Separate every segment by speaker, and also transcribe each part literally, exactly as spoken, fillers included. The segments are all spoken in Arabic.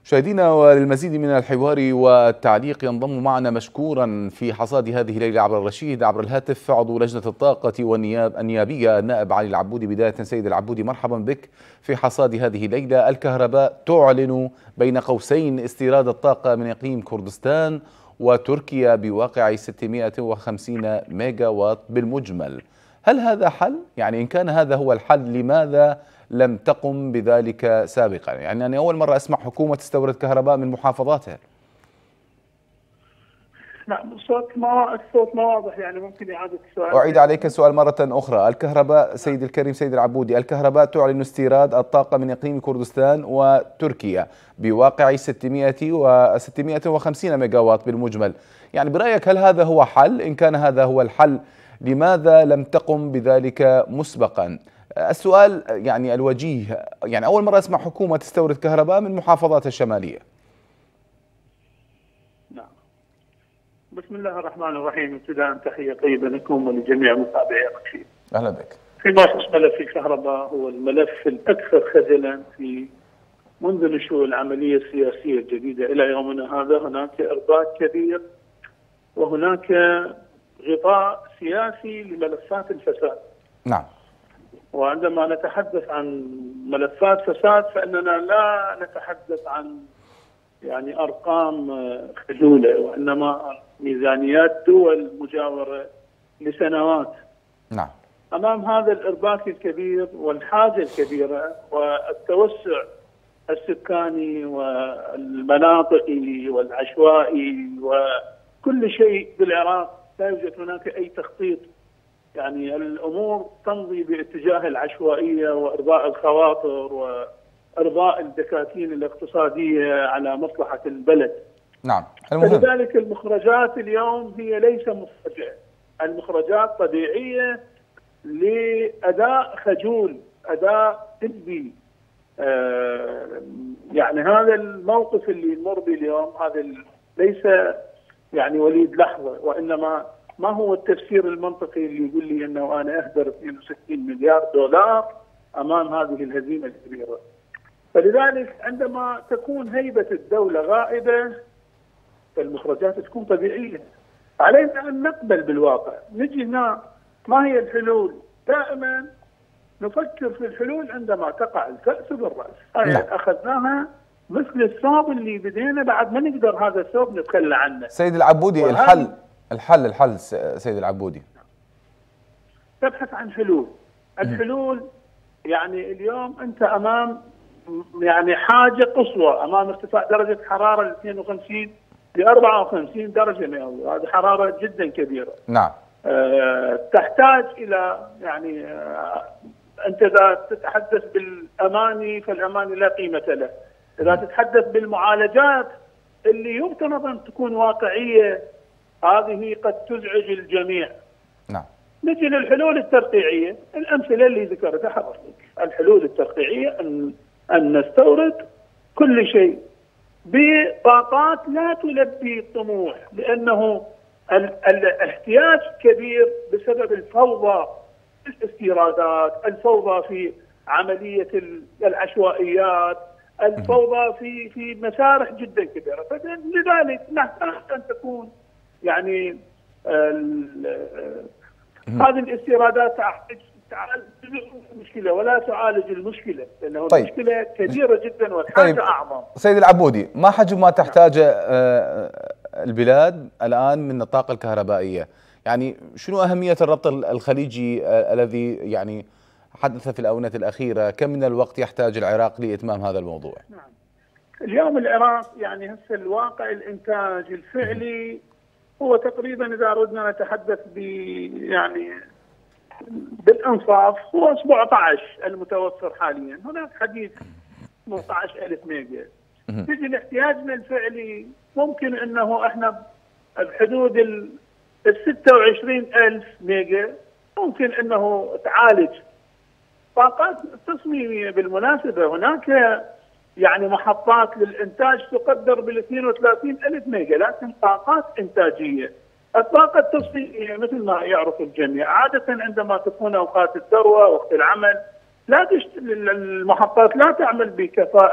Speaker 1: مشاهدينا، وللمزيد من الحوار والتعليق ينضم معنا مشكورا في حصاد هذه الليلة عبر الرشيد عبر الهاتف عضو لجنة الطاقة والنياب النيابية النائب علي العبودي. بداية سيد العبودي، مرحبا بك في حصاد هذه الليلة. الكهرباء تعلن بين قوسين استيراد الطاقة من إقليم كردستان وتركيا بواقع ستمائة وخمسين ميجا واط بالمجمل. هل هذا حل؟ يعني إن كان هذا هو الحل، لماذا لم تقم بذلك سابقا؟ يعني أنا أول مرة أسمع حكومة تستورد كهرباء من محافظاتها.
Speaker 2: نعم، الصوت ما الصوت ما واضح، يعني ممكن إعادة السؤال.
Speaker 1: أعيد عليك السؤال مرة أخرى. الكهرباء سيد الكريم سيد العبودي، الكهرباء تعلن استيراد الطاقة من إقليم كردستان وتركيا بواقع ستمائة وخمسين ميجا واط بالمجمل. يعني برأيك هل هذا هو حل؟ إن كان هذا هو الحل، لماذا لم تقم بذلك مسبقا؟ السؤال يعني الوجيه، يعني أول مرة أسمع حكومة تستورد كهرباء من محافظات الشمالية.
Speaker 2: نعم، بسم الله الرحمن الرحيم. ابتداء تحية طيبة لكم ولجميع متابعي رشيد.
Speaker 1: أهلا بك.
Speaker 2: في ملف ملف الكهرباء هو الملف الأكثر خجلا في منذ نشوء العملية السياسية الجديدة إلى يومنا هذا. هناك إرباك كبير وهناك غطاء سياسي لملفات الفساد.
Speaker 1: نعم.
Speaker 2: وعندما نتحدث عن ملفات فساد فإننا لا نتحدث عن يعني أرقام خجولة، وإنما ميزانيات دول مجاورة لسنوات.
Speaker 1: نعم.
Speaker 2: أمام هذا الإرباك الكبير والحاجة الكبيرة والتوسع السكاني والمناطقي والعشوائي وكل شيء بالعراق، لا يوجد هناك أي تخطيط. يعني الأمور تمضي باتجاه العشوائية وإرضاء الخواطر وإرضاء الدكاكين الاقتصادية على مصلحة البلد.
Speaker 1: نعم. المهم.
Speaker 2: فلذلك المخرجات اليوم هي ليس مفاجئة، المخرجات طبيعية لأداء خجول، أداء سلبي. آه يعني هذا الموقف اللي يمر به اليوم هذا ليس يعني وليد لحظة، وإنما ما هو التفسير المنطقي اللي يقول لي أنه أنا أهدر اثنين وستين مليار دولار أمام هذه الهزيمة الكبيرة. فلذلك عندما تكون هيبة الدولة غائبة فالمخرجات تكون طبيعية. علينا أن نقبل بالواقع. نجي هنا، ما هي الحلول؟ دائما نفكر في الحلول عندما تقع الكأس بالرأس.
Speaker 1: نعم.
Speaker 2: أخذناها مثل الثوب اللي بدينا بعد ما نقدر هذا الثوب نتخلى عنه.
Speaker 1: سيد العبودي، الحل الحل الحل سيد العبودي
Speaker 2: تبحث عن حلول. الحلول يعني اليوم أنت أمام يعني حاجة قصوى، أمام ارتفاع درجة حرارة ل اثنين وخمسين ل أربعة وخمسين درجة مئوية. هذه حرارة جدا كبيرة.
Speaker 1: نعم.
Speaker 2: أه تحتاج إلى يعني أه أنت إذا تتحدث بالأماني فالأماني لا قيمة له. إذا تتحدث بالمعالجات اللي يفترض أن تكون واقعية هذه قد تزعج الجميع.
Speaker 1: نعم.
Speaker 2: نجي للحلول الترقيعية. الأمثلة اللي ذكرتها حضرتك، الحلول الترقيعية أن أن نستورد كل شيء بطاقات لا تلبي الطموح، لأنه الاحتياج كبير بسبب الفوضى في الاستيرادات، الفوضى في عملية العشوائيات، الفوضى في في مسارح جدا كبيرة. فلذلك نحتاج أن تكون يعني هذه الاستيرادات تعالج المشكلة ولا تعالج المشكلة، لأنه طيب. المشكلة كبيرة جدا والحاجة طيب. أعظم.
Speaker 1: سيد العبودي، ما حجم ما تحتاج البلاد الآن من الطاقة الكهربائية؟ يعني شنو أهمية الربط الخليجي الذي يعني حدث في الآونة الأخيرة؟ كم من الوقت يحتاج العراق لإتمام هذا الموضوع؟
Speaker 2: نعم. اليوم العراق يعني هسه الواقع الإنتاج الفعلي هو تقريبا إذا أردنا نتحدث ب يعني بالانصاف هو سبعة عشر المتوفر حاليا. هناك حديث ثمانية عشر ألف ميجا. تجي لاحتياجنا الفعلي ممكن انه احنا بحدود ال ستة وعشرين ألف ميجا ممكن انه تعالج. طاقات تصميميه بالمناسبه هناك يعني محطات للانتاج تقدر بال اثنين وثلاثين ألف ميجا، لكن طاقات انتاجيه. الطاقة التصفية مثل ما يعرف الجميع عادة عندما تكون أوقات الذروة وقت العمل لا تشت... المحطات لا تعمل بكفاءة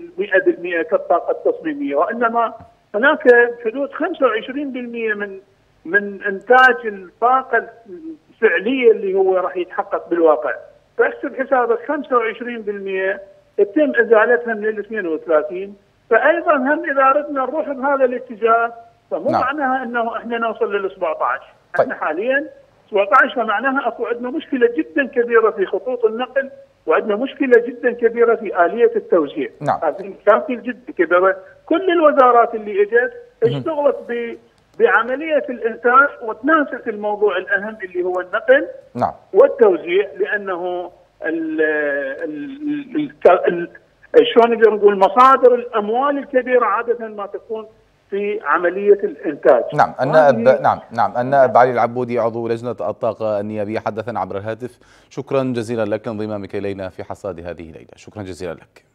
Speaker 2: مئة بالمئة كالطاقه التصميميه، وانما هناك حدود خمسة وعشرين بالمئة من من انتاج الطاقه الفعليه اللي هو راح يتحقق بالواقع. فاحسب حسابك خمسة وعشرين بالمئة يتم ازالتها من ال اثنين وثلاثين، فايضا هم اذا اردنا نروح بهذا الاتجاه فمو نعم. معناها انه احنا نوصل لل سبعة عشر، طيب. احنا حاليا سبعة عشر فمعناها اكو عندنا مشكله جدا كبيره في خطوط النقل، وعندنا مشكله جدا كبيره في اليه التوزيع.
Speaker 1: نعم.
Speaker 2: هذه مشاكل جدا كبيره، كل الوزارات اللي اجت اشتغلت ب بعمليه الانتاج وتناست الموضوع الاهم اللي هو النقل
Speaker 1: نعم.
Speaker 2: والتوزيع، لانه ال ال ال شلون نقدر نقول مصادر الاموال الكبيره عاده ما تكون في عمليه الانتاج.
Speaker 1: نعم النائب نعم نعم النائب علي العبودي عضو لجنه الطاقه النيابيه حدثنا عبر الهاتف. شكرا جزيلا لك انضمامك الينا في حصاد هذه الليله، شكرا جزيلا لك.